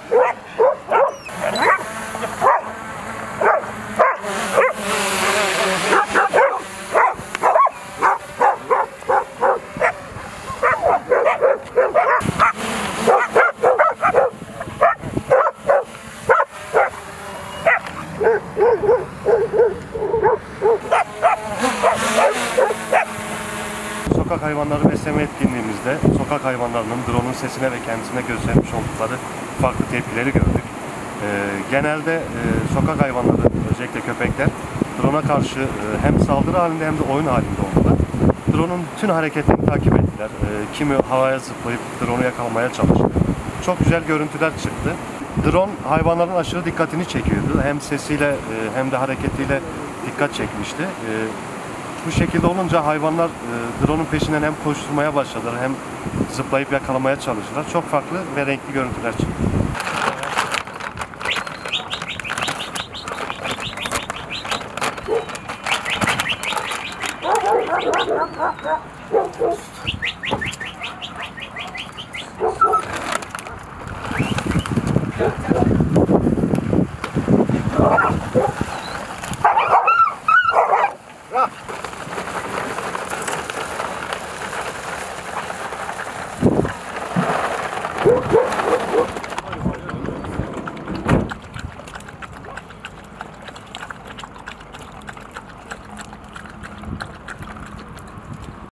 Sokak hayvanları besleme etkinliğimizde sokak hayvanlarının drone'un sesine ve kendisine göstermiş oldukları farklı tepkileri gördük. Genelde sokak hayvanları, özellikle köpekler, drone'a karşı hem saldırı halinde hem de oyun halinde oldular. Drone'un bütün hareketlerini takip ettiler. Kimi havaya zıplayıp drone'u yakalamaya çalıştı. Çok güzel görüntüler çıktı. Drone hayvanların aşırı dikkatini çekiyordu. Hem sesiyle hem de hareketiyle dikkat çekmişti. Bu şekilde olunca hayvanlar drone'un peşinden hem koşturmaya başladılar hem zıplayıp yakalamaya çalıştılar. Çok farklı ve renkli görüntüler çıktı.